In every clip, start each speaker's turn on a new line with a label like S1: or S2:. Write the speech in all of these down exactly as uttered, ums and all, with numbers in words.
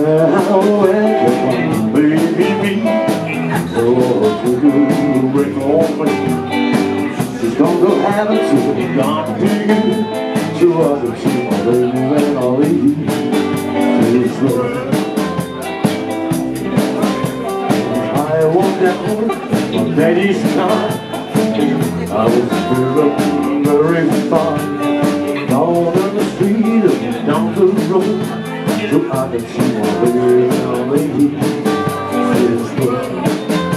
S1: Well, where baby be? Oh, to do bring on me. She's gonna have it to God be good. To other she my baby when I leave this world. I walked down my daddy's car. I was driven very far down in the street and down the road, so I could see my baby when I leave this world.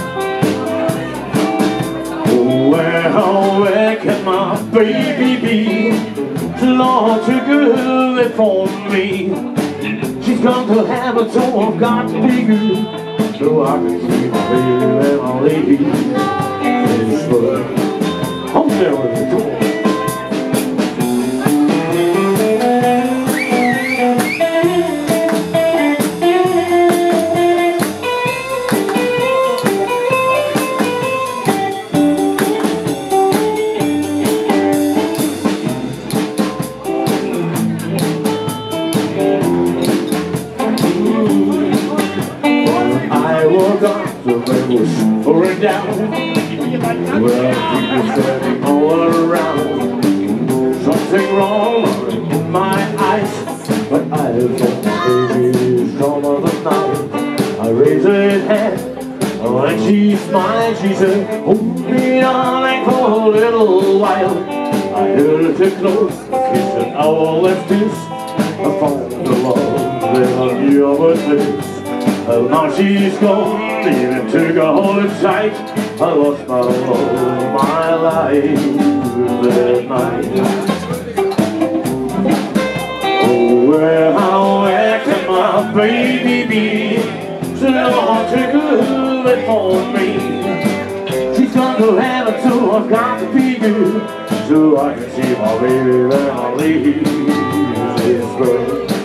S1: Oh, where, where can my baby be? Lord, too good for me. She's gone to heaven, so I've got to be good, so I can see my baby when I leave this world. Home there with the door. I woke up, the rain was pouring down. Well, people standing all around. Something wrong in my eyes, but I thought my baby's gone of the night. I raised her hand, when she smiled, she said, hold me darling for a little while. I held her close, kissed an hour left kiss. I found the love that I knew of her face. Well, now she's gone, even took a hold of tight. I lost my love, my life that night. Oh, where, how, where can my baby be? So Lord, take a look for me. She's gone to heaven, so I've got to be good, so I can see my baby when I leave this world.